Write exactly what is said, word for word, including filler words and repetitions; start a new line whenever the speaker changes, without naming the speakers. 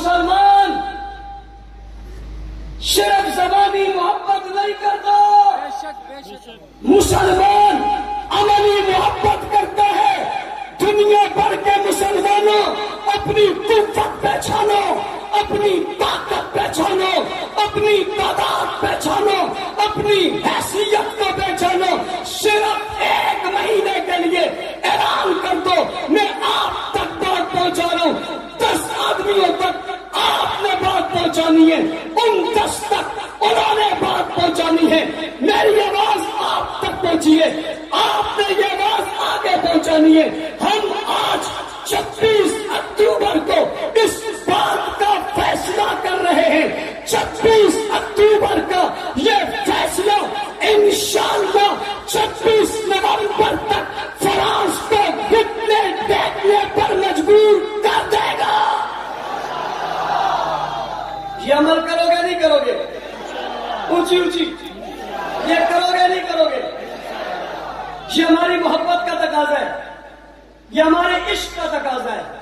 مسلمان صرف زبانی محبت نہیں کرتا، مسلمان عملی محبت کرتا ہے۔ دنیا بھر کے مسلمانوں اپنی قوت پہچانو، اپنی طاقت پہچانو، اپنی تعداد پہچانو، اپنی حیثیت کو پہچانو۔ صرف ایک مہینے کے لیے اعلان کر دو میں آپ تک بات پہنچا رہا ہوں، دس آدمیوں تک آپ نے بات پہنچانی ہے، ان دس تک انہوں نے بات پہنچانی ہے۔ میری آواز آپ تک پہنچی ہے، آپ نے یہ آواز آگے پہنچانی ہے۔ ہم آج چھبیس اکتوبر کو اس بات کا فیصلہ کر رہے ہیں، چھبیس اکتوبر کا یہ فیصلہ انشاءاللہ چھبیس نومبر تک فرانس کو گھٹنے ٹیکنے پر مجبور کر دے گا۔ یہ عمل کرو گے نہیں کرو گے؟ اونچی اونچی یہ کرو گے نہیں کرو گے؟ یہ ہماری محبت کا تقاضا ہے، یہ ہمارے عشق کا تقاضا ہے۔